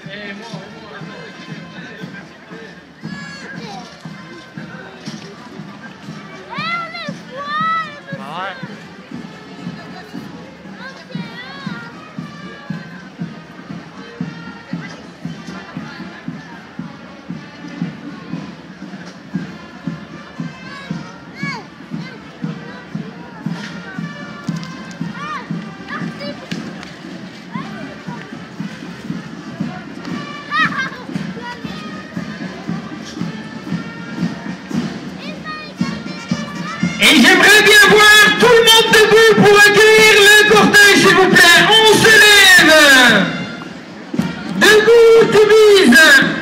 Et j'aimerais bien voir tout le monde debout pour accueillir le cortège, s'il vous plaît. On se lève. Debout, Tubise.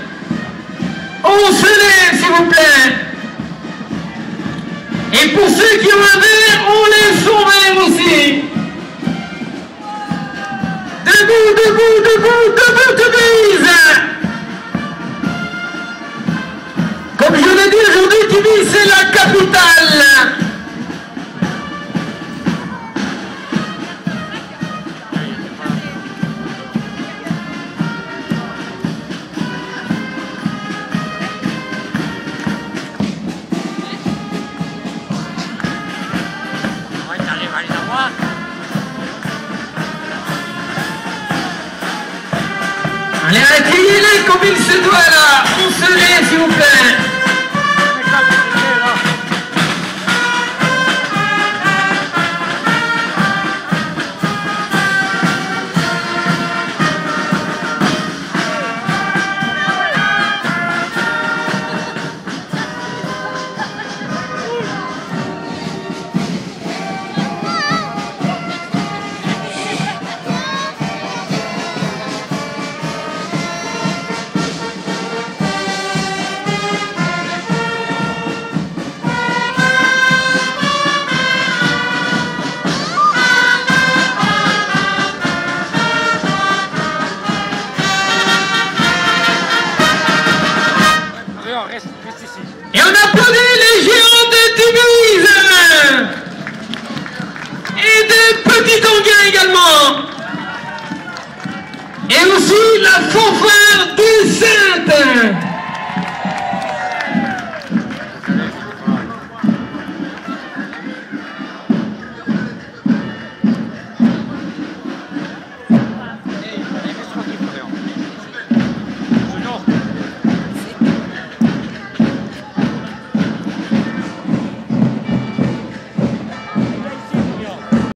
On se lève, s'il vous plaît. Et pour ceux qui ont un verre, on lève son verre aussi. Debout, debout, debout, debout, Tubise. Comme je l'ai dit aujourd'hui, Tubise, c'est la capitale. Allez, accueillez-les comme il se doit là. On se lève, s'il vous plaît. Et on applaudit les géants de Tubise et de Petit Anguin également. Et aussi la fanfare des Saintes.